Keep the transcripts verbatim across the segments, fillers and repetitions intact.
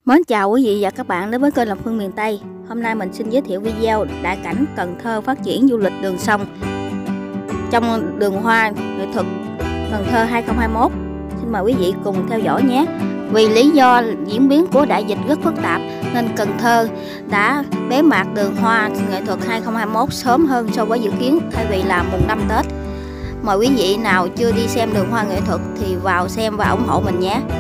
Mến chào quý vị và các bạn đến với kênh Làm Phương miền Tây. Hôm nay mình xin giới thiệu video đại cảnh Cần Thơ phát triển du lịch đường sông trong đường hoa nghệ thuật Cần Thơ hai không hai mốt. Xin mời quý vị cùng theo dõi nhé. Vì lý do diễn biến của đại dịch rất phức tạp nên Cần Thơ đã bế mạc đường hoa nghệ thuật hai không hai mốt sớm hơn so với dự kiến, thay vì là mùng năm Tết. Mời quý vị nào chưa đi xem đường hoa nghệ thuật thì vào xem và ủng hộ mình nhé.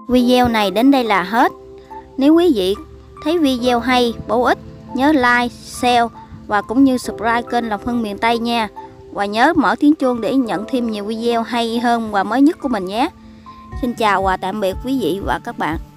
Video này đến đây là hết. Nếu quý vị thấy video hay, bổ ích, nhớ like, share và cũng như subscribe kênh Làm Hương Miền Tây nha. Và nhớ mở tiếng chuông để nhận thêm nhiều video hay hơn và mới nhất của mình nhé. Xin chào và tạm biệt quý vị và các bạn.